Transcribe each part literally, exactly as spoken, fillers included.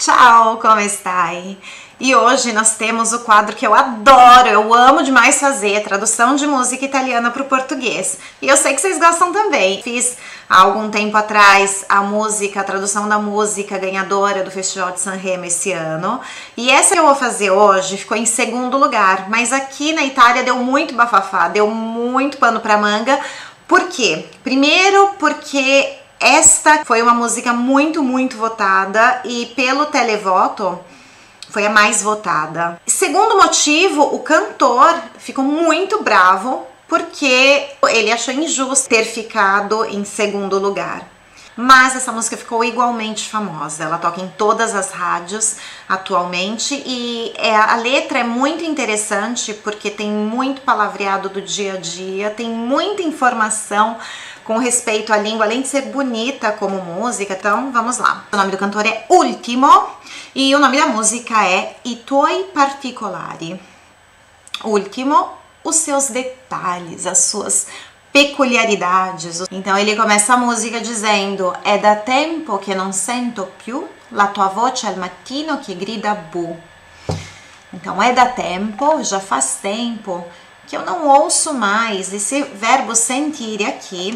Ciao, come stai? E hoje nós temos o quadro que eu adoro, eu amo demais fazer, tradução de música italiana para o português. E eu sei que vocês gostam também. Fiz há algum tempo atrás a música, a tradução da música ganhadora do Festival de Sanremo esse ano. E essa que eu vou fazer hoje ficou em segundo lugar, mas aqui na Itália deu muito bafafá, deu muito pano para manga. Por quê? Primeiro porque esta foi uma música muito, muito votada e pelo televoto foi a mais votada. Segundo motivo, o cantor ficou muito bravo porque ele achou injusto ter ficado em segundo lugar. Mas essa música ficou igualmente famosa, ela toca em todas as rádios atualmente e é, a letra é muito interessante porque tem muito palavreado do dia a dia, tem muita informação com respeito à língua, além de ser bonita como música. Então vamos lá. O nome do cantor é Ultimo e o nome da música é I tuoi particolari. Ultimo, os seus detalhes, as suas peculiaridades. Então ele começa a música dizendo: è da tempo che non sento più la tua voce al mattino che grida bu. Então é da tempo, já faz tempo que eu não ouço mais. Esse verbo sentire aqui,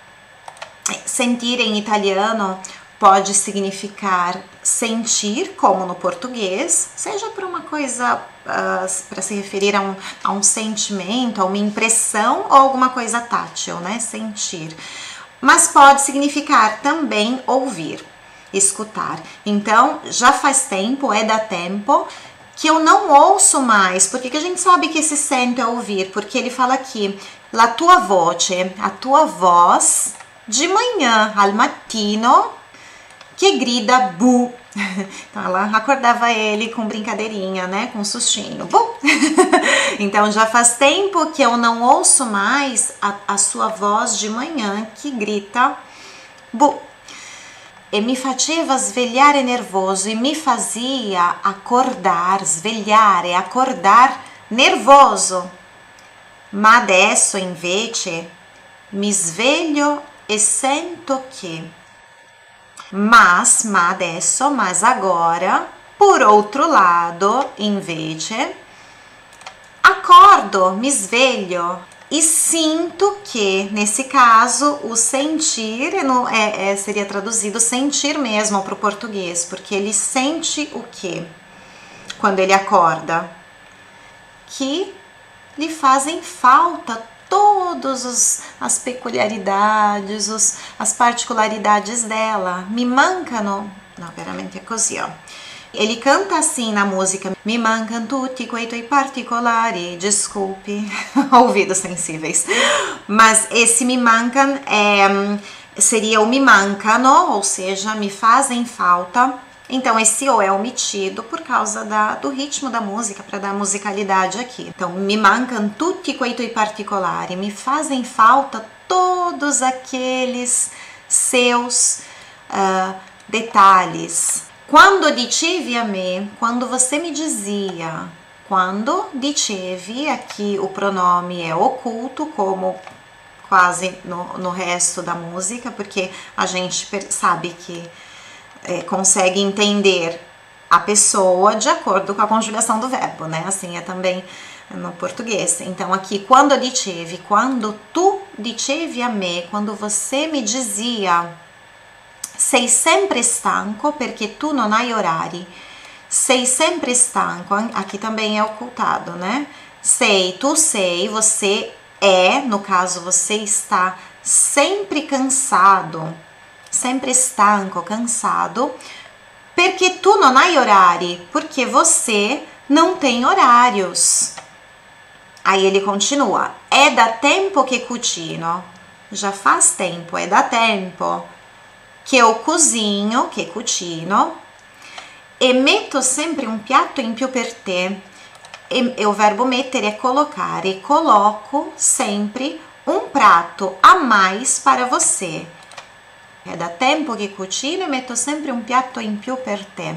sentir em italiano pode significar sentir, como no português, seja por uma coisa uh, para se referir a um, a um sentimento, a uma impressão ou alguma coisa tátil, né? Sentir. Mas pode significar também ouvir, escutar. Então, já faz tempo, é da tempo, que eu não ouço mais. Por que que a gente sabe que esse sento é ouvir? Porque ele fala aqui, la tua voce, a tua voz, de manhã, al mattino, que grida bu. Então ela acordava ele com brincadeirinha, né? Com um sustinho. Bu! Então já faz tempo que eu não ouço mais a, a sua voz de manhã que grita bu. E mi faceva svegliare nervoso, e me fazia acordar, svegliare, acordar nervoso. Ma adesso invece mi sveglio e sento che. Mas, ma adesso, mas agora, por outro lado, invece, acordo, me sveglio e sinto que, nesse caso, o sentir é, é, seria traduzido sentir mesmo para o português, porque ele sente o quê? Quando ele acorda? Que lhe fazem falta todas as peculiaridades, os, as particularidades dela. Mi mancano, não, veramente é così, ó. Ele canta assim na música: mi mancano tutti quei tuoi particolari, desculpe, ouvidos sensíveis. Mas esse mi mancano é, seria o mi mancano, ou seja, me fazem falta. Então esse O é omitido por causa da, do ritmo da música, para dar musicalidade aqui. Então, mi mancano tutti quei tuoi particolari, me fazem falta todos aqueles seus uh, detalhes. Quando dicevi a me, quando você me dizia, quando dicevi, aqui o pronome é oculto, como quase no, no resto da música, porque a gente sabe que É, consegue entender a pessoa de acordo com a conjugação do verbo, né? Assim é também no português. Então aqui, quando dicevi, quando tu dicevi a me, quando você me dizia, sei sempre stanco perché tu non hai orari. Sei sempre stanco, aqui também é ocultado, né? Sei, tu sei, você é, no caso você está sempre cansado. Sempre stanco, cansado, perché tu non hai orari, porque você não tem horários. Aí ele continua, è da tempo che cucino, já faz tempo, è da tempo che eu cozinho, che cucino, e metto sempre um piatto in più per te, e, e o verbo mettere é colocar, e coloco sempre um prato a mais para você. È da tempo che cucino e metto sempre un piatto in più per te.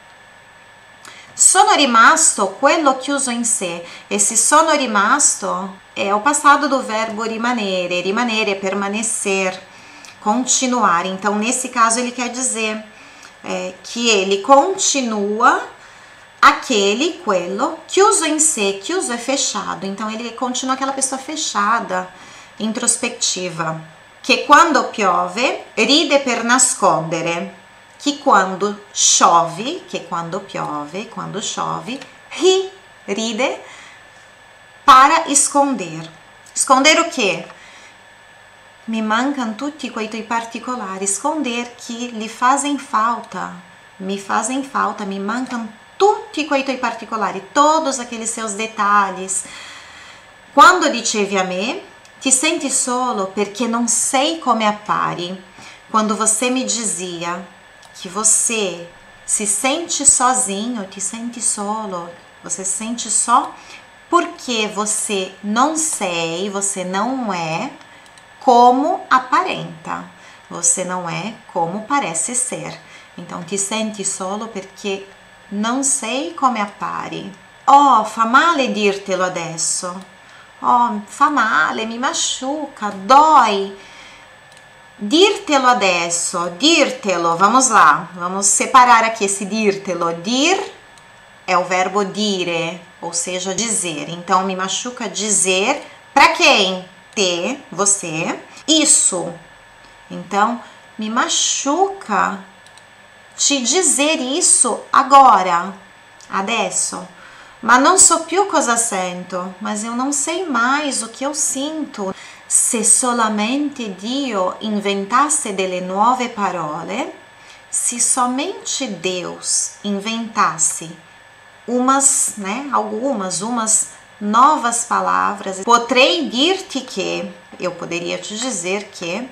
Sono rimasto quello chiuso in sé. Esse sono rimasto é o passado do verbo rimanere. Rimanere é permanecer, continuar. Então, nesse caso, ele quer dizer é, que ele continua aquele, quello, chiuso in sé, chiuso é fechado, então ele continua aquela pessoa fechada, introspettiva, che quando piove ride per nascondere, que quando chove, che quando piove, quando chove, ri, ride para esconder. Esconder o quê? Mi mancano tutti quei tuoi particolari, esconder que lhe fazem falta, me fazem falta, me mancam tutti quei tuoi particolari, todos aqueles seus detalhes. Quando dicevi a me, ti senti solo perché non sei come appari. Quando você me dizia que você se sente sozinho, ti senti solo, você se sente só porque você não sei, você não é como aparenta, você não é como parece ser. Então ti senti solo perché non sei come appari. Oh, fa male dirtelo adesso. Oh, fa male, mi machuca, dói. Dirtelo adesso, dirtelo, vamos lá, vamos separar aqui esse dirtelo. Dir é o verbo dire, ou seja, dizer. Então, me machuca dizer para quem? Te, você. Isso. Então, me machuca te dizer isso agora, adesso. Ma non so più cosa sento, mas eu não sei mais o que eu sinto. Se solamente Dio inventasse delle nuove parole, se somente Deus inventasse umas, né, algumas, umas novas palavras, potrei dir-te que, eu poderia te dizer que,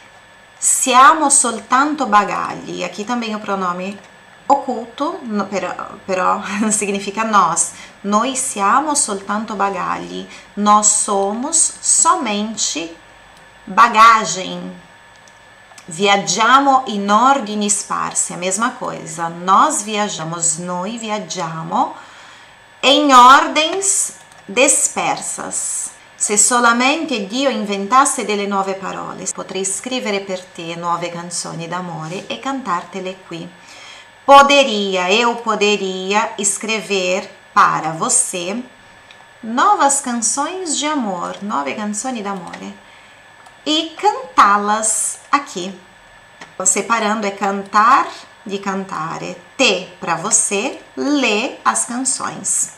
siamo soltanto bagagli, aqui também o pronome occulto, però, però significa nós, noi siamo soltanto bagagli, nós somos somente bagagem, viaggiamo in ordini sparsi, a mesma coisa, nós viajamos, noi viaggiamo em ordens dispersas. Se solamente Dio inventasse delle nuove parole, potrei scrivere per te nuove canzoni d'amore e cantartele qui. Poderia, eu poderia escrever para você novas canções de amor, nove canções de amor, e cantá-las aqui. Separando é cantar de cantare, te para você, lê as canções.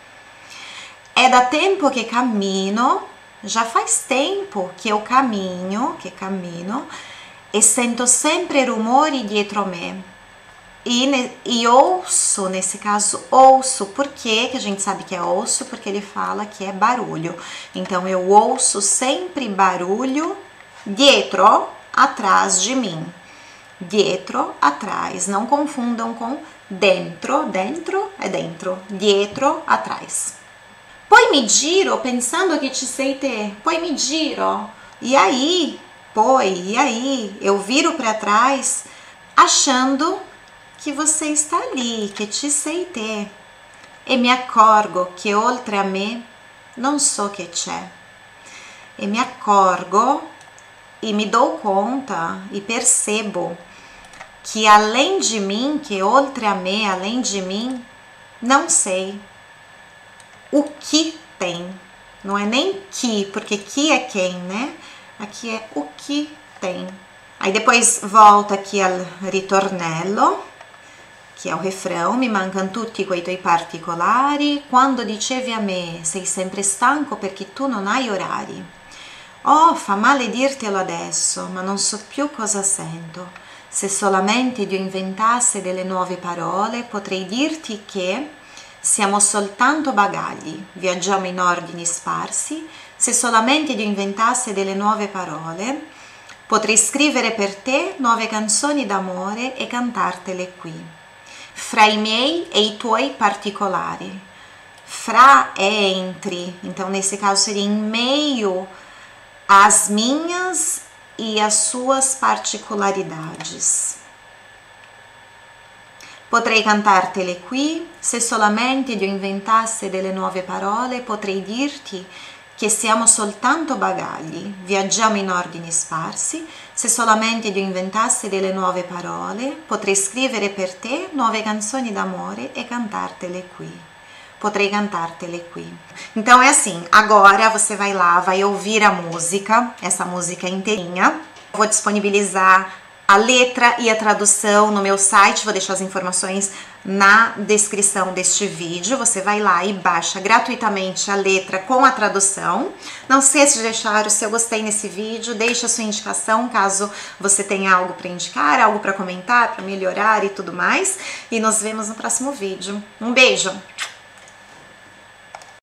É da tempo que cammino, já faz tempo que eu caminho, que cammino, e sento sempre rumori dietro me. E, e ouço, nesse caso, ouço, por que que a gente sabe que é ouço? Porque ele fala que é barulho. Então, eu ouço sempre barulho, dietro, atrás de mim. Dietro, atrás, não confundam com dentro, dentro é dentro, dietro, atrás. Poi mi giro pensando que te sei te, poi mi giro, e aí, poi, e aí, eu viro para trás, achando que você está ali, que ti sei te, e mi accorgo che oltre a me non so che c'è, e mi accorgo e me dou conta e percebo que além de mim, que oltre a me, além de mim, não sei o que tem, não é nem que, porque que é quem, né? Aqui é o que tem. Aí depois volta aqui al ritornello, que é o refrão, mi mancano tutti quei tuoi particolari, quando dicevi a me, sei sempre stanco perché tu non hai orari. Oh, fa male dirtelo adesso, ma non so più cosa sento. Se solamente Dio inventasse delle nuove parole, potrei dirti che siamo soltanto bagagli, viaggiamo in ordini sparsi. Se solamente Dio inventasse delle nuove parole, potrei scrivere per te nuove canzoni d'amore e cantartele qui. Fra i miei e i tuoi particolari. Fra é entre, então nesse caso seria em meio às minhas e as suas particolaridades. Potrei cantartele qui, se solamente Dio inventasse delle nuove parole, potrei dirti che siamo soltanto bagagli, viaggiamo in ordini sparsi, se solamente io inventassi delle nuove parole, potrei scrivere per te nuove canzoni d'amore e cantartele qui. Potrei cantartele qui. Então é assim, agora você vai lá, vai ouvir a música, essa música inteirinha. Vou disponibilizar a letra e a tradução no meu site, vou deixar as informações na descrição deste vídeo. Você vai lá e baixa gratuitamente a letra com a tradução. Não esqueça de deixar o seu gostei nesse vídeo, deixe a sua indicação caso você tenha algo para indicar, algo para comentar, para melhorar e tudo mais. E nos vemos no próximo vídeo. Um beijo!